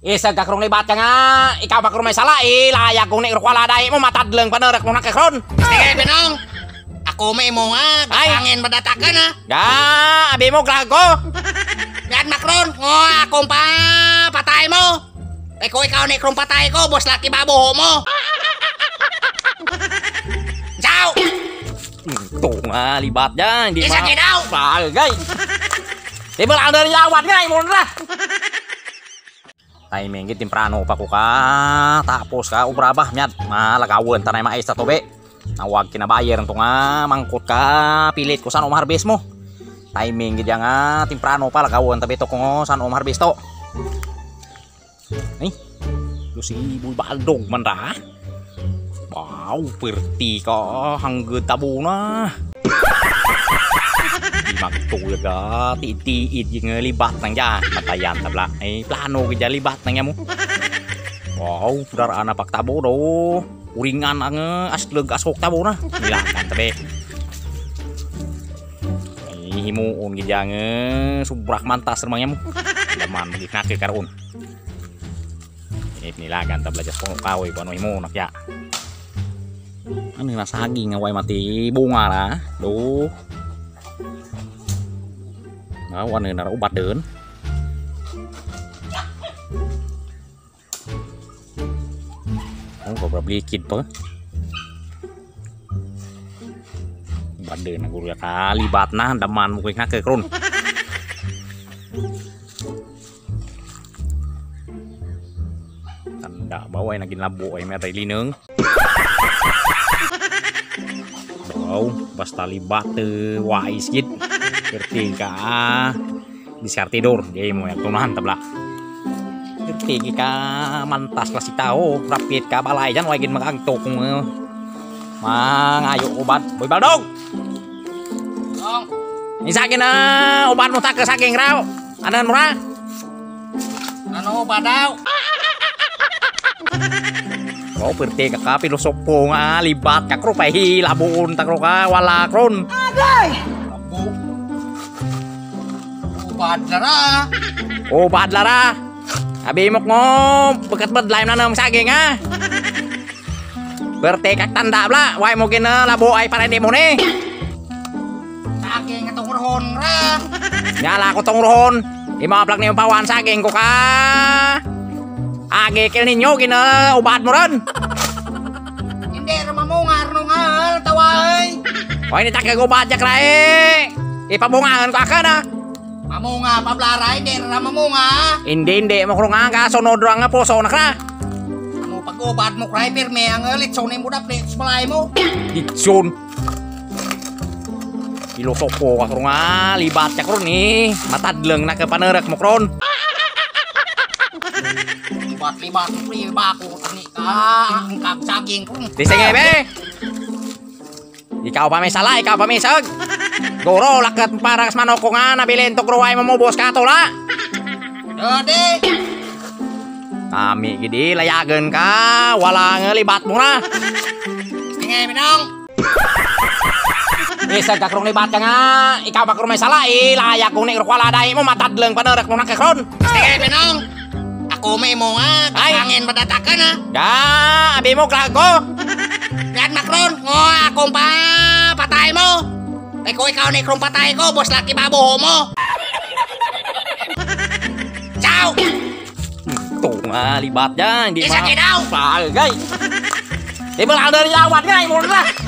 Isa ka krong libat ka nga, ikaw pa krong may sala, layak kong ni Rukwala dahi mo, matadleng panerek mo nakakron. Sige, Pinong. Ako may mo nga, kakangin madatakan ha. Ga, abi mo, grago. Yan, Macron, akong pa patay mo. Kung ikaw ni krong patay ko, boss laki babuho mo. Ciao! Ito nga, libat dyan, hindi Isa kinaw! Bagay. Di ba lang dari lawan nga, imo na. Timing temprano pa ko ka, tapos ka ubrabah nyat, malagawan tanay mais ta tobe. Nawag kinabayer nto nga mangkot ka, pilit ko san harvest mo. Timing gid nga temprano pa lagawan tabi to ko san harvest to. Nih, lu si Boy Baldog man ra. Wow, perti ka hangged tabo na. Magtulaga, tiit yung libat nang dyan. Matayan tabla. Plano ka dyan libat nang mo. Wow, daraan na pagtabo do. Uringan ang asleg asok tabo na. Nilakan tabi. Himuon ka dyan subrak mantas remangnya mo. Laman magigna ke karoon. Nilakan tabla jas kong kawoy paano himuon nakya. Ano yung nasaging away mati bunga na. Do. Ano na ubat dun. Oh, beberapa likid pa. Ubat dun aku ya kali bat na daman mo kay nakekron. Tanda bawa ay naging labo ay may lineng. Wow, basta libat wais gid. Berarti ka diskartidor jadi mo yang tunahan tabla. Berarti ka mantas lah si tao rapid ka balay jan wagin magangtok kung mangayo ubat Boy Baldog. Dong. Isa na ubat mo tak ke saking raw. Anan mo ra? Ano ba daw? Oh, berarti ka pilosopo nga libat ka kro pay labuon takro ka wala kron. Agay! Badlara. Oh, badlara. Abi mo mo bekat badlay na nang saging ha. Berarti kak tanda bla, way mo kina labo ay para di mo ni. Saging atong rohon ra. Nyala ko tong rohon. Imaplak ni yung pawan saging ko ka. Agi kil ninyo kina ubat mo ron. Hindi ra mamungar no nga taway. Way ni takag ubat jak rae. Ipabungangan ko akan ha. Mamunga pablaray, hindi ra mamunga. Hindi mo krunga ka sunod ra nga puso na ka. Ano pag-ubad mo kray pirme ang litson ni mo dapli sa balay mo. Litson. Filosopo ka krunga libat ka kron ni. Matadleng na ke panerek mo kron. Libat pri bako tani ka ang saging ko. Di sige be. Ikaw pa may sala, ikaw pa may sag. Goro lakat para kas manok ko nga nabilin to kruway mo bos ka to la. Ode. Kami gidi layagan ka, wala ngelibat mo na. Sige, Pinong. Isa ka krong libat ka nga, ikaw pa krong may sala, layak kong ni Rukwala dahi mo, matadleng panerek mo nakakron. Sige, Pinong. Ako may mo nga, kakangin madatakan ha. Ga, abi mo grago. Yan, Macron, akong pa patay mo. Kung ikaw ni krong patay ko, boss laki babuho mo. Ciao! Ito nga libat dyan, hindi Isa kinaw! Bagay. Di ba lang dari lawan nga, imo na.